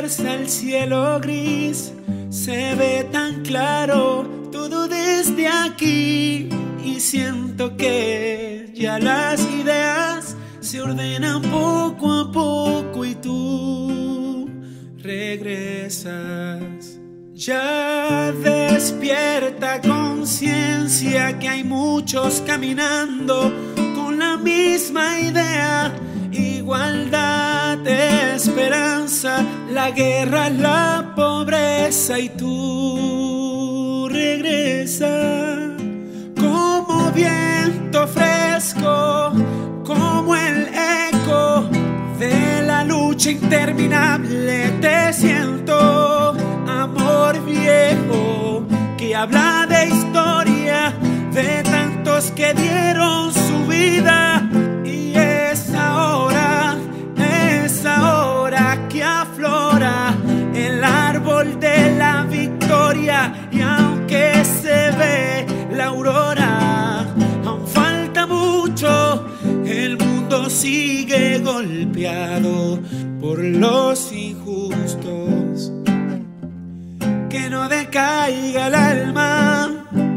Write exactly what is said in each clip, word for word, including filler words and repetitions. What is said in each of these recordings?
está el cielo gris, se ve tan claro todo desde aquí. Y siento que ya las ideas se ordenan poco a poco y tú regresas. Ya despierta conciencia que hay muchos caminando con la misma idea. Igualdad, esperanza, la guerra, la pobreza y tú regresas. Como viento fresco, como el eco de la lucha interminable, te siento, amor viejo, que habla de historia, de tantos que dieron su vida. Y es ahora, es ahora que aflora el árbol de la victoria. Y aunque se ve la aurora, aún falta mucho, el mundo sigue golpeado por los injustos. Que no decaiga el alma,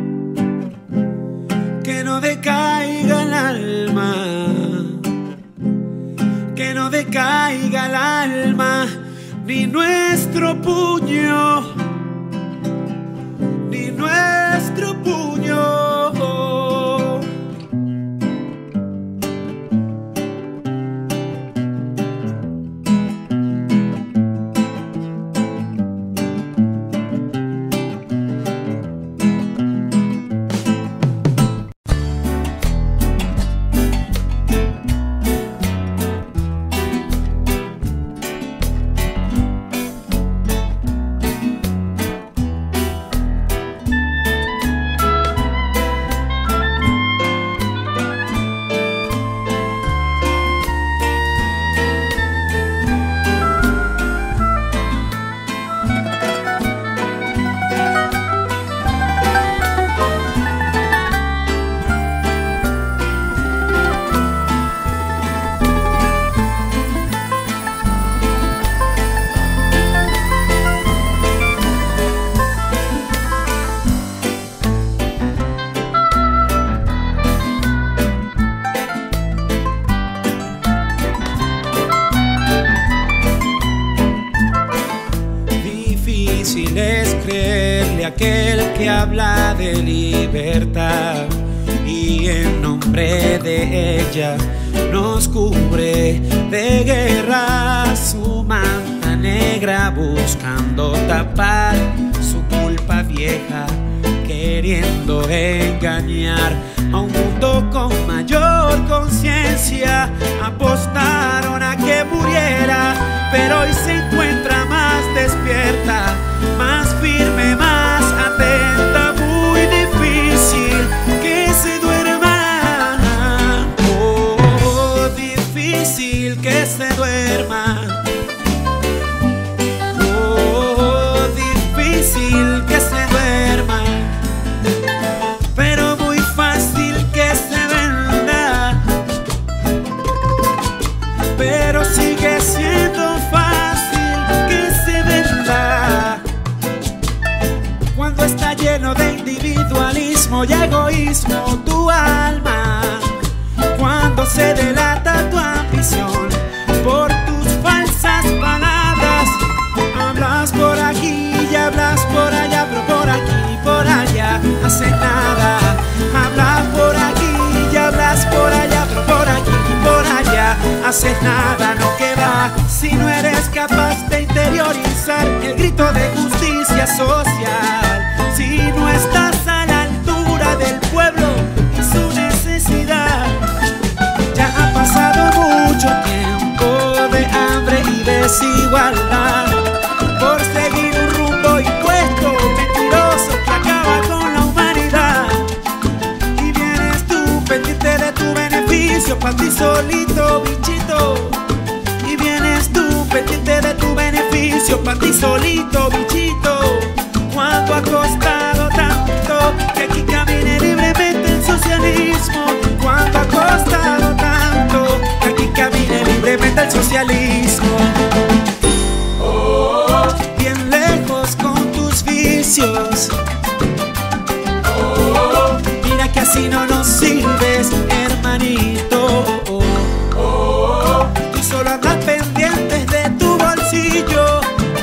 que no decaiga el alma, que no decaiga el alma, ni nuestro puño, ni nuestro puño. Difícil es creerle a aquel que habla de libertad y en nombre de ella nos cubre de guerra. Su manta negra buscando tapar su culpa vieja, queriendo engañar a un mundo con mayor conciencia. Apostaron a que muriera, pero hoy se encuentra más despierta, más firme, más atenta. Muy difícil que se duerma, oh, difícil que se duerma, oh, difícil que se duerma, pero muy fácil que se venda, pero sigue siendo fácil que se venda. Cuando está lleno de individualismo y egoísmo tu alma, cuando se delata tu ambición por tus falsas palabras, hablas por aquí y hablas por allá, pero por aquí y por allá hace nada. Hablas por aquí y hablas por allá, pero por aquí y por allá haces nada. No queda si no eres capaz de interiorizar el grito de justicia social, si no estás a la altura del pueblo y su necesidad. Ya ha pasado mucho tiempo de hambre y desigualdad por seguir un rumbo impuesto, mentiroso, que acaba con la humanidad. Y vienes tú pendiente de tu beneficio pa' ti solito, bichito. Y vienes tú pendiente de tu beneficio pa' ti solito, bichito. Cuando ha costado tanto que aquí camine libremente el socialismo. Cuando ha costado tanto que aquí camine libremente el socialismo. Oh. vicios. Mira que así no nos sirves, hermanito. Tú solo andas pendientes de tu bolsillo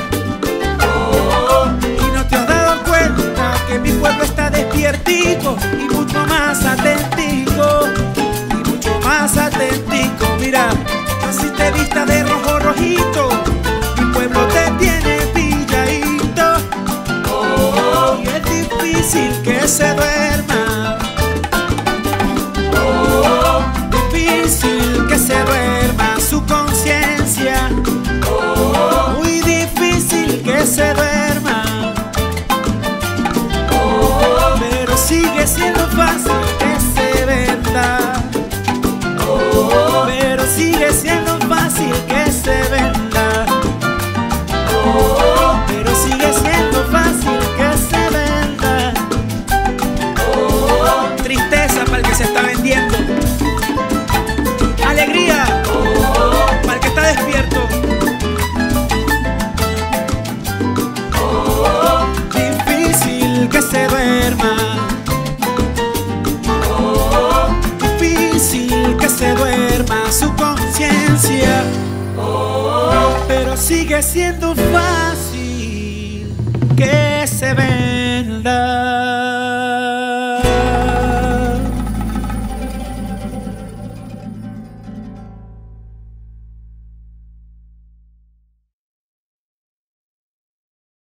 y no te has dado cuenta que mi pueblo está despiertico y mucho más atentico, y mucho más atentico. Mira, así te vista de rojo rojito, mi pueblo te tiene pilladito, y es difícil que se duerma, difícil que se duerma su conciencia, muy difícil que se duerma, pero sigue siendo fácil que se venda, pero sigue siendo fácil que se venda, pero sigue siendo fácil que se venda. Tristeza para el que se está vendiendo, alegría para el que está despierto. Difícil que se duerma, difícil que se duerma su conciencia, pero sigue siendo fácil que se venda.